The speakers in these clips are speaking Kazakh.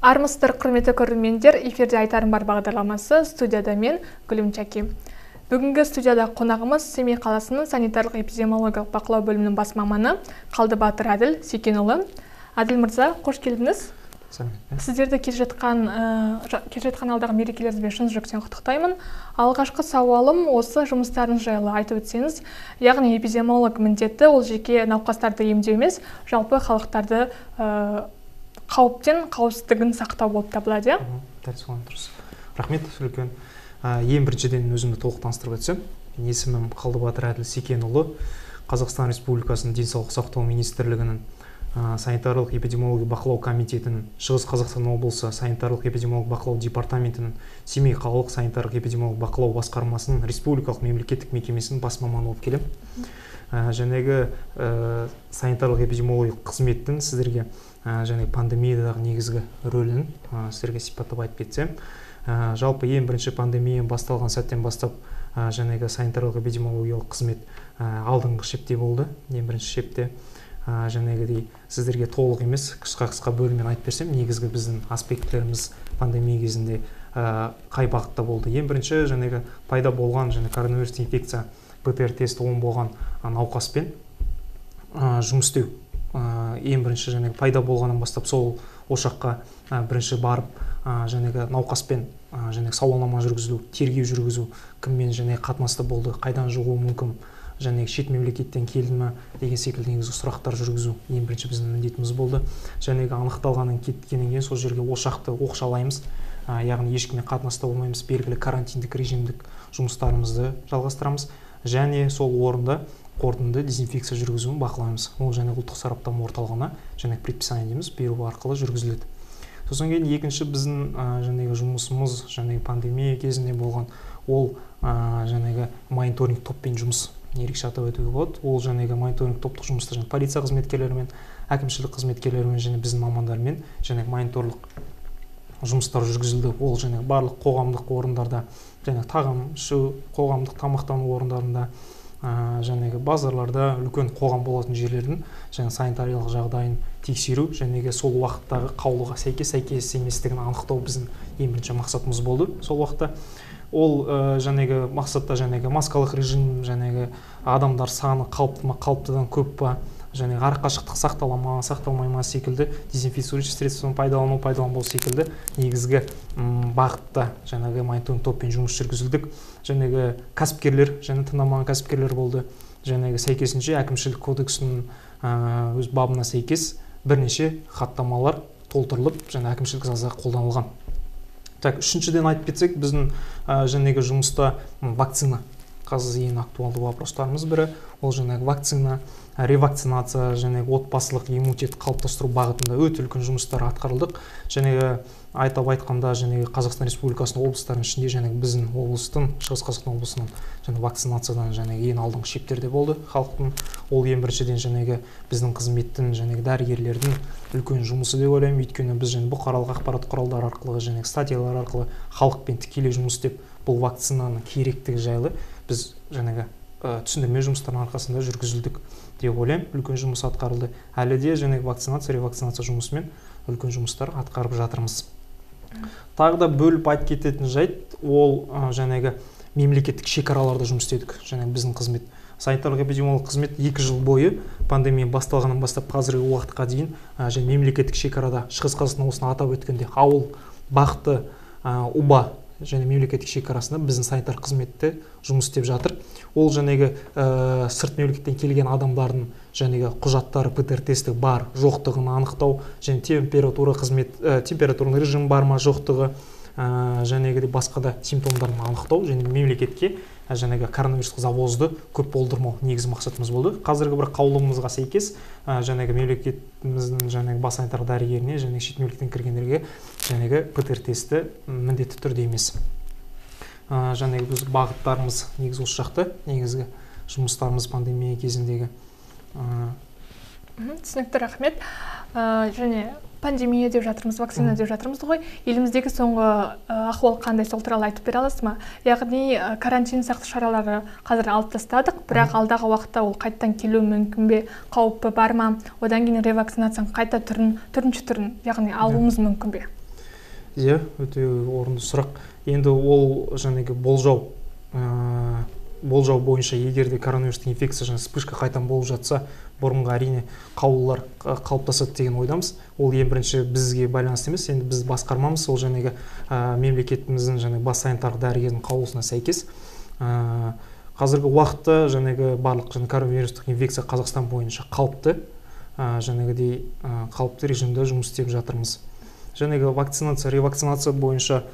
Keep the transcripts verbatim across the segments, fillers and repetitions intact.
Армысыздар, құрметті көрермендер, эфирде айтарым бар бағдарламасы, студияда мен Гүлім Чаки. Бүгінгі студияда қонағымыз Семей қаласының санитарлық эпидемиологиялық бақылау бөлімінің бас маманы Қалдыбатыр Әділ Секенұлы. Әділ мырза, қош келдіңіз. Сіздерді келе жатқан келе жатқан алдағы мерекелеріңізбен шын жүректен құттықтаймын. Алғашқы сауалым осы жұмыстарыңыз жайлы айтып өтсеңіз, яғни эпидемиолог міндеті ол жеке науқастарды емдеу емес, жалпы халықтарды қауіптен қауіпсіздігін сақтау болып табылады. Дәл солай дұрыс. Рахмет, үлкен. Ең біріншіден өзімді толық таныстырып өтсем, есімім Қалдыбатыр Әділ Секенұлы, Қазақстан Республикасының денсаулық сақтау министрлігінің санитарлық эпидемиология бақылау комитетінің, Шығыс Қазақстан облысы санитарлық эпидемиология бақылау департаментінің, Семей қалалық санитарлық эпидемиология бақылау басқармасының республикалық мемлекеттік мекемесінің бас маманы болып келем. Жәнегі санитарлық эпидемиологиялық қызметтің сіздерге және пандемиядағы негізгі рөлін сіздерге сипаттап айтып кетсем, жалпы ең бірінші пандемия басталған сәттен бастап жәнегі санитарлық эпидемиологиялық қызмет алдыңғы шепте болды. Ең бірінші шепте жәнегідей сіздерге толық емес, қысқа-қысқа бөліммен айтып берсем, негізгі біздің аспектлеріміз пандемия кезінде қай бағытта болды. Ең бірінші жәнегі пайда болған және коронавирус инфекция ПЦР тесті оң болған науқаспен жұмыс істеу. Ең бірінші жәнегі пайда болғаннан бастап сол ошаққа бірінші барып жәнегі науқаспен жәнегі сауалнама жүргізу, тергеу жүргізу, кіммен жәнегі қатынасты болды, қайдан шығуы мүмкін, жәнегі шет мемлекеттен келді ме деген секілді негізгі сұрақтар жүргізу ең бірінші біздің міндетіміз болды. Жәнегі анықталғаннан кеткеннен кейін сол жерге ошақты оқшалаймыз, яғни ешкіммен қатынаста болмаймыз, белгілі карантиндік режимдік жұмыстарымызды жалғастырамыз және сол орында қорытынды дезинфекция жүргізуін бақылаймыз. Ол және ұлттық сараптама орталығына және предписание дейміз беру арқылы жүргізіледі. Сосын кейін екінші біздің жәнегі жұмысымыз жәнегі пандемия кезінде болған ол жәнегі мониторинг топпен жұмыс ерекше атап өтуге болады. Ол жәнегі мониторинг топтық жұмыста және полиция қызметкерлерімен, әкімшілік қызметкерлерімен және біздің мамандармен және мониторлық жұмыстар жүргізілді. Ол және барлық қоғамдық орындарда және тағам ішу, қоғамдық тамақтану орындарында жәнегі базарларда, үлкен қоғам болатын жерлердің және санитариялық жағдайын тексеру жәнегі сол уақыттағы қаулыға сәйкес сәйкес еместігін анықтау біздің ең бірінші мақсатымыз болды. Сол уақытта ол жәнегі мақсатта жәнегі маскалық режим, жәнегі адамдар саны қалыпты ма, қалыптыдан көп па, және арақашықтық сақтала ма, сақталмай ма секілді, дезинфицирующий средствоны пайдалану, пайдаланбау секілді негізгі бағытта жәнегі мониторинг топпен жұмыс жүргізілдік. Жәнегі кәсіпкерлер, және тыңдамаған кәсіпкерлер болды. Жәнегі сәйкесінше әкімшілік кодексінің өз бабына сәйкес бірнеше хаттамалар толтырылып, және әкімшілік жаза қолданылған. Так, үшіншіден айтып кетсек, біздің жәнегі жұмыста вакцина. Қазір ең актуалды вопростарымыз бірі, ол жәнегі вакцина, ревакцинация, жәнегі отбасылық иммунитет қалыптастыру бағытында өте үлкен жұмыстар атқарылдық. Жәнегі айтып айтқанда жәнегі Қазақстан Республикасының облыстарының ішінде жәнегі біздің облыстың, Шығыс Қазақстан облысының және вакцинациядан жәнегі ең алдыңғы шептерде болды халықтың. Ол ең біріншіден жәнегі біздің қызметтің жәнегі дәрігерлердің үлкен жұмысы деп ойлаймын. Өйткені біз және бұқаралық ақпарат құралдары арқылы жәнегі статьялар арқылы халықпен тікелей жұмыс істеп бұл вакцинаның керектігі жайлы біз жәнегі түсіндірме жұмыстарының арқасында жүргізілдік деп ойлаймын. Үлкен жұмыс атқарылды. Әлі де жәнегі вакцинация, ревакцинация жұмысымен үлкен жұмыстар атқарып жатырмыз. Тағы да бөліп айтып кететін жайт, ол жәнегі мемлекеттік шекараларда жұмыс істедік. Жәнегі біздің қызмет, санитарлық эпидемиологиялық қызмет екі жыл бойы пандемия басталғаннан бастап қазіргі уақытқа дейін және мемлекеттік шекарада Шығыс Қазақстан облысына атап өткенде ауыл, бақты, ұба және мемлекеттік шекарасында біздің санитар қызметте жұмыс істеп жатыр. Ол жәнегі сырт мемлекеттен келген адамдардың жәнегі құжаттары ПЦР тесті бар, жоқтығын анықтау, және температура қызмет, температурный режим бар ма, жоқтығы, жәнегі басқа да симптомдарын анықтау, және мемлекетке жәнегі коронавирус завозды көп болдырмау негізгі мақсатымыз болды. Қазіргі бір қаулымызға сәйкес жәнегі мемлекетіміздің жәнегі бас санитар дәрігеріне және шет мемлекеттен кіргендерге жәнегі ПЦР тесті міндетті түрде емес. Жәнегі біз бағыттарымыз негізі осы жақты, негізгі жұмыстарымыз пандемия кезіндегі. Түсінікті, рахмет. Және пандемия деп жатырмыз, вакцина деп жатырмыз ғой. Еліміздегі соңғы ахуал қандай, сол туралы айтып бере аласыз ма? Яғни карантин сақтық шаралары қазір алып тастадық, бірақ алдағы уақытта ол қайттан келуі мүмкін бе, қауіпі бар ма? Одан кейін ревакцинацияның қайта түрін, түрінші түрін, яғни алуымыз мүмкін бе? Иә, өте орынды сұрақ. Енді ол жаңағы болжау болжау бойынша, егер де коронавирустық инфекция жаңа вспышка қайтадан болып жатса, бұрынғы әрине қаулылар қалыптасады деген ойдамыз. Ол ең бірінші бізге байланысты емес, енді біз басқармамыз ол жаңағы мемлекетіміздің жаңағы бас санитарлық дәрігердің қаулысына сәйкес қазіргі уақытта жаңағы барлық жаңағы коронавирустық инфекция Қазақстан бойынша қалыпты жаңағыдей қалыпты режимде жұмыс істеп жатырмыз. Жаңағы вакцинация, ревакцинация бойынша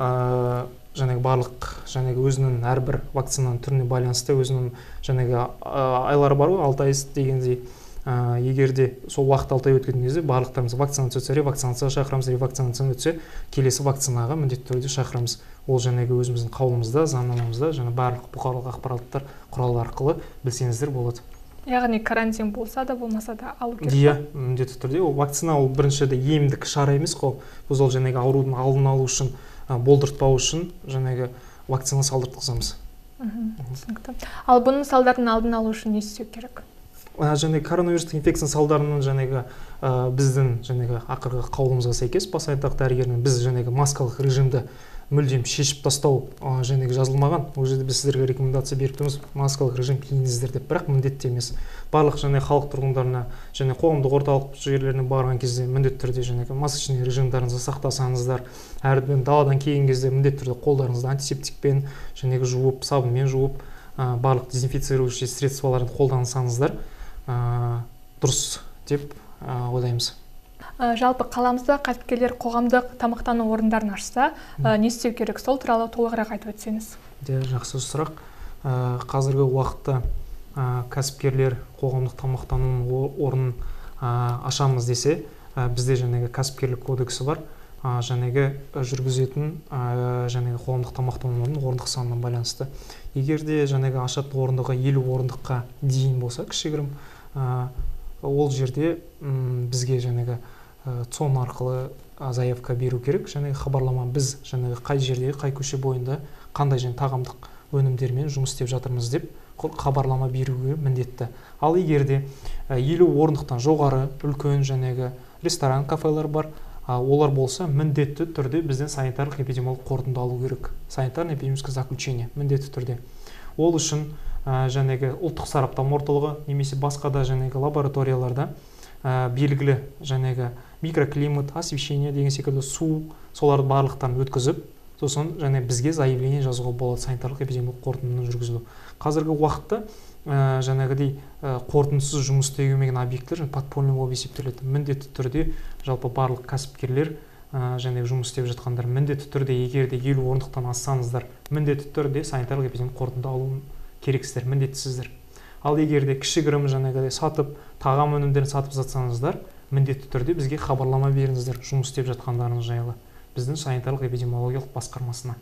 жаңағы барлық жаңағы өзінің әрбір вакцинаның түріне байланысты өзінің жаңағы айлары бар ғой, алты ай дегендей. Егер де сол уақыт алты ай өткен кезде барлықтарымыз вакцинация өтсе, ревакцинацияға шақырамыз, ревакцинация өтсе, келесі вакцинаға міндетті түрде шақырамыз. Ол жаңағы өзіміздің қаулымызда, заңнамамызда, жаңа барлық бұқаралық ақпараттар құралы арқылы білсеңіздер болады. Яғни карантин болса да болмаса да алу керек. Иә, міндетті түрде. Ол вакцина ол біріншіде емдік шара емес қой. Біз ол жаңағы аурудың алдын алу үшін, болдыртпау үшін жаңағы вакцина салдыртқызамыз. Түсінікті. Ал бұның салдарын алдын алу үшін не істеу керек? Жаңағы коронавирустық инфекцияның салдарынан жаңағы біздің жаңағы ақырғы қаулымызға сәйкес бас санитарлық дәрігерінің біз жаңағы маскалық режимді мүлдем шешіп тастау жаңағы жазылмаған. Ол жерде біз сіздерге рекомендация беріп тұрмыз, маскалық режим киіңіздер деп, бірақ міндетті емес. Барлық жаңағы халық тұрғындарына және қоғамдық орталық жерлеріне барған кезде міндетті түрде жаңағы масочный режимдарыңызды сақтасаңыздар, әрдайым даладан келген кезде міндетті түрде қолдарыңызды антисептикпен жаңағы жуып, сабынмен жуып, барлық дезинфицирующий средстволарын қолдансаңыздар дұрыс деп ойлаймыз. Жалпы қаламызда кәсіпкерлер қоғамдық тамақтану орындарын ашса, не істеу керек? Сол туралы толығырақ айтып өтсеңіз. Жақсы сұрақ. Қазіргі уақытта кәсіпкерлер қоғамдық тамақтану орнын ашамыз десе, бізде жаңағы кәсіпкерлік кодексі бар. Жаңағы жүргізетін жаңағы қоғамдық тамақтану орнының орындық санына байланысты. Егер де жаңағы ашатын орындығы елу орындыққа дейін болса, кішігірім, ол жерде бізге жаңағы цон арқылы заявка беру керек. Жаңағы хабарлама біз жаңағы қай жерде, қай көше бойында қандай және тағамдық өнімдермен жұмыс істеп жатырмыз деп хабарлама беруге міндетті. Ал егер де елу орындықтан жоғары үлкен жаңағы ресторан, кафелер бар, олар болса міндетті түрде бізден санитарлық эпидемиологиялық қорытынды алу керек. Санитарное эпидемиологическое заключение міндетті түрде. Ол үшін жаңағы ұлттық сараптама орталығы немесе басқа да жаңағы лабораторияларда белгілі жаңағы микроклимат, освещение деген секілді су, соларды барлықтарын өткізіп, сосын және бізге заявление жазуға болады санитарлық эпидемиологиялық қорытындыны жүргізілу. Қазіргі уақытта жаңағыдей қорытындысыз жұмыс істей келмеген объекттер подпольный болып есептеледі. Міндетті түрде жалпы барлық кәсіпкерлер жаңағы жұмыс істеп жатқандар міндетті түрде, егер де елу орындықтан ассаңыздар, міндетті түрде санитарлық эпидемиологиялық қорытынды алу керексіздер, міндеттісіздер. Ал егер де кішігірім жаңағыдай сатып, тағам өнімдерін сатып жатсаңыздар, міндетті түрде бізге хабарлама беріңіздер жұмыс істеп жатқандарыңыз жайлы біздің санитарлық эпидемиологиялық басқармасына.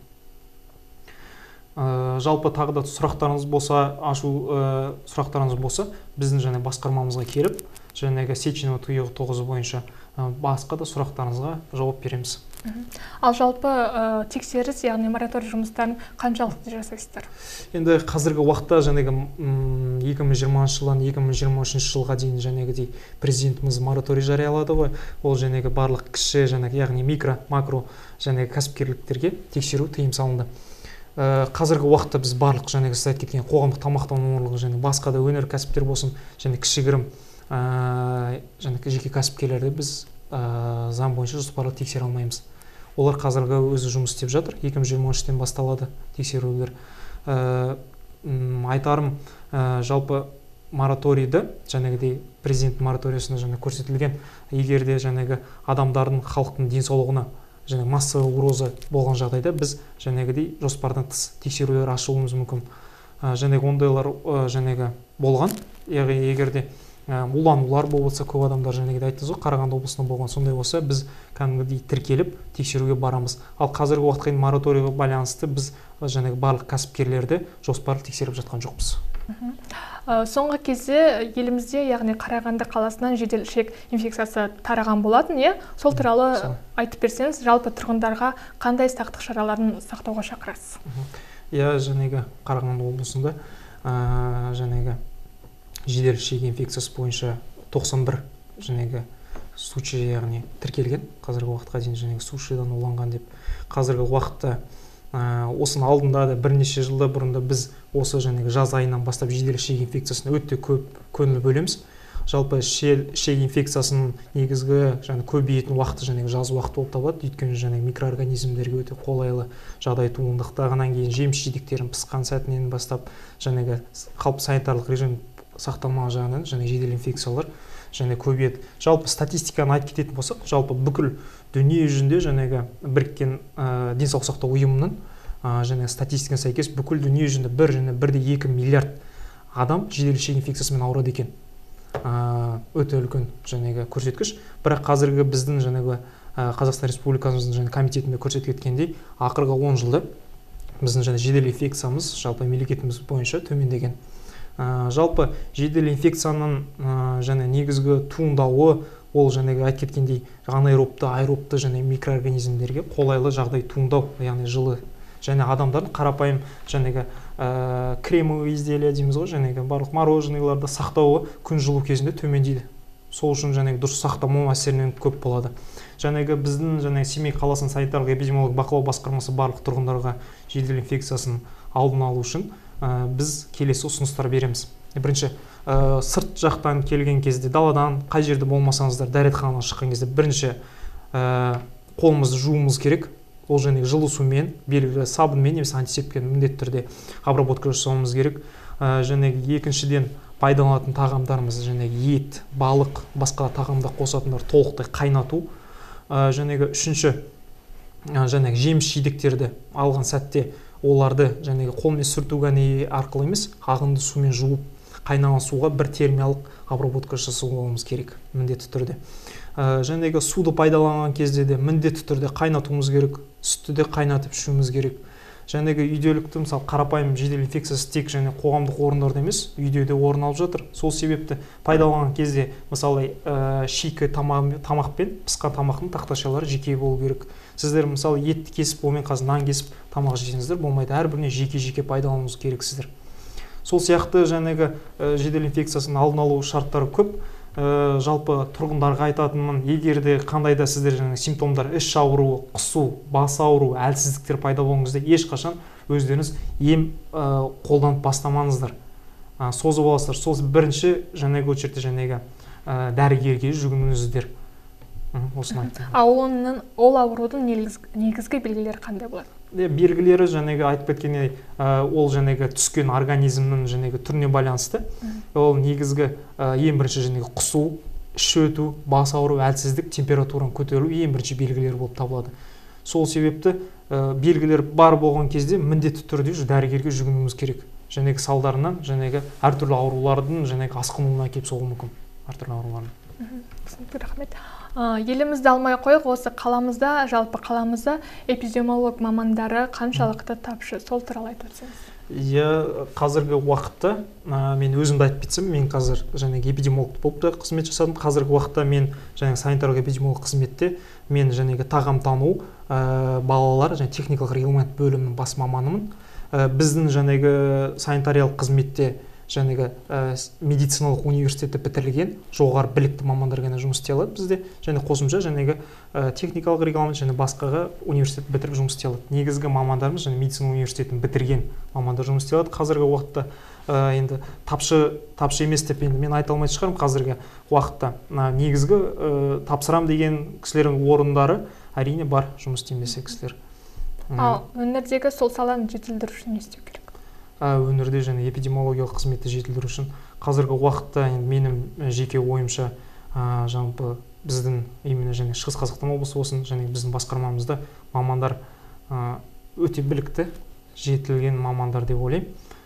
Жалпы тағы да сұрақтарыңыз болса, ашу сұрақтарыңыз болса, біздің және басқармамызға келіп, жаңағы Сеченова түйеғі тоғыз бойынша басқа да сұрақтарыңызға жауап береміз. Ал жалпы тексеріс, яғни мораторий жұмыстарын қаншалықты жасайсыздар? Енді қазіргі уақытта жаңағы екі мың жиырмасыншы жылдан екі мың жиырма үшінші жылға дейін жаңағыдей президентіміз мораторий жариялады ғой. Ол жаңағы барлық кіші жаңағы яғни микро, макро жаңағы кәсіпкерліктерге тексеру тыйым салынды. Қазіргі уақытта біз барлық жаңағы сіз айтып кеткен қоғамдық тамақтану орындары және басқа да өнеркәсіптер болсын, және кішігірім жаңағы жеке кәсіпкерлерді біз заң бойынша жоспарлы тексере алмаймыз. Олар қазіргі өзі жұмыс істеп жатыр. екі мың жиырма үштен басталады тексерулер. Айтарым, жалпы мораторийді жаңағыдей президент мораториясында жаңа көрсетілген, егер де жаңағы адамдардың, халықтың денсаулығына және массовый угроза болған жағдайда біз жаңағыдей жоспардан тыс тексерулер ашуымыз мүмкін. Жаңағы ондайлар жаңағы болған. Яғни егер де уланулар болса, көп адамдар жаңағыдай айттыңыз ғой, Қарағанды облысында болған, сондай болса біз кәдімгідей тіркеліп тексеруге барамыз. Ал қазіргі уақытқа мораторийға байланысты біз жаңағы барлық кәсіпкерлерді жоспарлы тексеріп жатқан жоқпыз. Соңғы кезде елімізде, яғни Қарағанды қаласынан жедел ішек инфекциясы тараған болатын, е? Сол туралы айтып берсеңіз, жалпы тұрғындарға қандай сақтық шараларын сақтауға шақырасыз? Иә, жаңағы Қарағанды облысында жаңағы жедел ішек инфекциясы бойынша тоқсан бір жаңағы сучи яғни тіркелген қазіргі уақытқа дейін, және сушидан уланған деп. Қазіргі уақытта осының алдында да бірнеше жылда бұрында біз осы және жаз айынан бастап жедел ішек инфекциясына өте көп көңіл бөлеміз. Жалпы ішек инфекциясының негізгі және көбейетін уақыты және жаз уақыты болып табылады. Өйткені және микроорганизмдерге өте қолайлы жағдай туындықтағаннан кейін жеміс жидектерін пысқан сәтінен бастап және қалыпты санитарлық режим сақталмаған жағынан және жедел инфекциялар және көбейеді. Жалпы статистиканы айтып кететін болсақ, жалпы бүкіл дүние жүзінде және біріккен денсаулық сақтау ұйымының және статистикасына сәйкес бүкіл дүние жүзінде бір және бір де екі миллиард адам жедел ішек инфекциясымен ауырады екен. Өте үлкен жәнегі көрсеткіш. Бірақ қазіргі біздің жәнегі Қазақстан Республикасының және комитетінде көрсетіп кеткендей, ақырғы он жылда біздің және жедел инфекциямыз жалпы мемлекетіміз бойынша төмендеген. Жалпы жедел инфекцияның және негізгі туындауы ол жәнегі айтып кеткендей анаэробты, аэробты және микроорганизмдерге қолайлы жағдай туындау, яғни жылы және адамдардың қарапайым жәнегі кремовый изделия дейміз ғой, жәнегі барлық мороженыйларды сақтауы күн жылу кезінде төмендейді. Сол үшін жәнегі дұрыс сақтамау әсерінен көп болады. Жәнегі біздің және Семей қаласының санитарлық эпидемиологиялық бақылау басқармасы барлық тұрғындарға жедел инфекциясын алдын алу үшін біз келесі ұсыныстар береміз. Бірінші, сырт жақтан келген кезде, даладан қай жерде болмасаңыздар, дәретханадан шыққан кезде бірінші қолымызды жууымыз керек. Ол және жылы сумен, белгілі сабынмен немесе антисептикпен міндетті түрде обработка жасауымыз керек. Және екіншіден пайдаланатын тағамдарымыз және ет, балық, басқа тағамда қосатындар толықтай қайнату. Және үшінші және жеміс жидектерді алған сәтте оларды және қолмен сүрту ғана арқылы емес, ағынды сумен жуып, қайнаған суға бір термиялық обработка жасауымыз керек міндетті түрде. Және суды пайдаланған кезде де міндетті түрде қайнатуымыз керек, сүтті де қайнатып ішуіміз керек. Және үйделікті, мысалы, қарапайым жедел инфекциясы тек және қоғамдық орындарда емес, үйде де орын алып жатыр. Сол себепті пайдаланған кезде, мысалы, шикі тамақ пен пысқан тамақтың тақташалары жеке болу керек. Сіздер, мысалы, етті кесіп, онымен қазір нан кесіп тамақ жейсіңіздер, болмайды. Әрбіріне жеке-жеке пайдалануыңыз керексіздер. Сол сияқты жәнегі жедел инфекциясының алдын алу шарттары көп. Жалпы тұрғындарға айтатынмын, егер де қандай да сіздер жаңағы симптомдар, іш ауруы, құсу, бас ауруы, әлсіздіктер пайда болған кезде ешқашан өздеріңіз ем қолданып бастамаңыздар. Созып аласыздар. Сол бірінші жаңағы очередте жаңағы дәрігерге жүгініңіздер. Осыны айттым. А оның ол аурудың негізгі белгілері қандай болады? Белгілері жаңағы айтып кеткендей, ол жаңағы түскен организмнің жаңағы түріне байланысты. Ол негізгі ең бірінші жаңағы құсу, іш өту, бас ауыру, әлсіздік, температураның көтерілу ең бірінші белгілері болып табылады. Сол себепті белгілер бар болған кезде міндетті түрде дәрігерге жүгінуіміз керек. Жаңағы салдарынан жаңағы әртүрлі аурулардың жаңағы асқынуына әкеліп соғуы мүмкін. Әртүрлі аурулардың. Рахмет. Елімізді алмай қойық, осы қаламызда, жалпы қаламызда эпидемиолог мамандары қаншалықты тапшы, сол туралы айтып өтсеңіз. Иә, қазіргі уақытта мен өзімді айтып кетсем, мен қазір жаңағы эпидемиолог болып та қызмет жасадым. Қазіргі уақытта мен жаңағы санитарлық эпидемиолог қызметте мен жаңағы тағамтану балалар және техникалық регламент бөлімінің бас маманымын. Біздің жаңағы санитариялық қызметте жаңағы медициналық университеті бітірілген жоғары білікті мамандар ғана жұмыс істей алады бізде, және қосымша жаңағы техникалық регламент және басқаға университет бітіріп жұмыс істей алады. Негізгі мамандарымыз және медицина университетін бітірген мамандар жұмыс істей алады. Қазіргі уақытта енді тапшы тапшы емес деп енді мен айта алмайтын шығармын. Қазіргі уақытта негізгі тапсырам деген кісілердің орындары әрине бар, жұмыс істемесе кісілер. Ал өңірдегі сол саланы жетілдіру үшін не істеу керек? Өңірде және эпидемиологиялық қызметті жетілдіру үшін қазіргі уақытта менің жеке ойымша жалпы біздің именно және Шығыс Қазақстан облысы болсын, және біздің басқармамызда мамандар өте білікті, жетілген мамандар деп ойлаймын.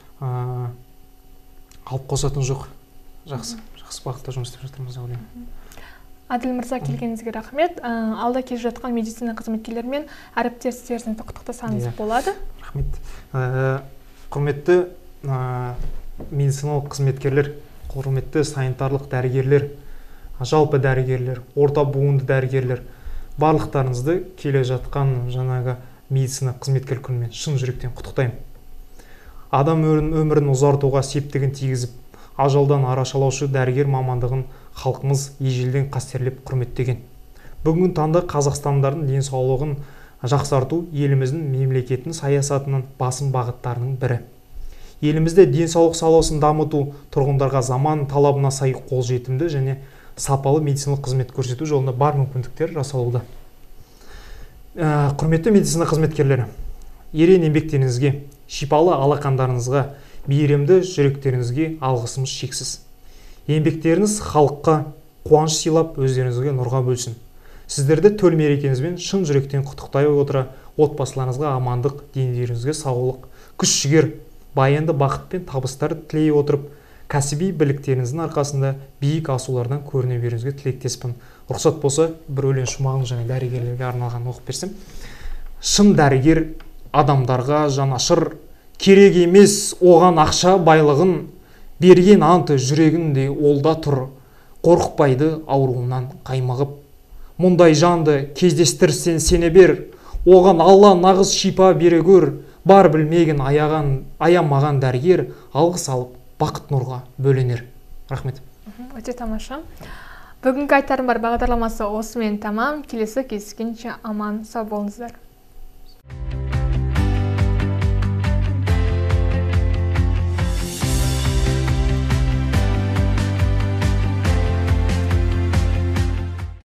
Алып қосатын жоқ. Жақсы, жақсы бағытта жұмыс істеп жатырмыз деп ойлаймын. Аділ мырза, келгеніңізге рахмет. Алда келе жатқан медицина қызметкерлерімен әріптестеріңізді құттықтасаңыз болады? Рахмет. Құрметті медициналық қызметкерлер, құрметті санитарлық дәрігерлер, жалпы дәрігерлер, орта буынды дәрігерлер, барлықтарыңызды келе жатқан жаңағы медицина қызметкер күнімен шын жүректен құттықтаймын. Адам өмірін ұзартуға септігін тигізіп, ажалдан арашалаушы дәрігер мамандығын халқымыз ежелден қастерлеп құрметтеген. Бүгінгі таңда қазақстандардың денсаулығын жақсарту еліміздің мемлекеттің саясатының басым бағыттарының бірі. Елімізде денсаулық саласын дамыту тұрғындарға заман талабына сай қолжетімді және сапалы медициналық қызмет көрсету жолында бар мүмкіндіктер жасалуда. Ә, құрметті медицина қызметкерлері, ерен еңбектеріңізге, шипалы алақандарыңызға, мейірімді жүректеріңізге алғысымыз шексіз. Еңбектеріңіз халыққа қуаныш сыйлап, өздеріңізге нұрға бөлсін. Сіздерді төл мерекеңізбен шын жүректен құттықтай отыра, отбасыларыңызға амандық, денелеріңізге саулық, күш-жігер, баянды бақыт пен табыстар тілей отырып, кәсіби біліктеріңіздің арқасында биік асулардан көріне беруіңізге тілектеспін. Рұқсат болса, бір өлең шумағын және дәрігерлерге арналған оқып берсем. Шын дәрігер адамдарға жанашыр, керек емес оған ақша байлығын, берген анты жүрегінде олда тұр, қорықпайды ауруынан қаймығып. Мұндай жанды кездестірсен сене бер, оған Алла нағыз шипа бере көр, бар білмеген аяған, аямаған дәрігер алғыс алып бақыт нұрға бөленер. Рахмет. Өте тамаша. Бүгінгі айтарым бар бағдарламасы осымен тамам. Келесі кездескенше аман сау болыңыздар.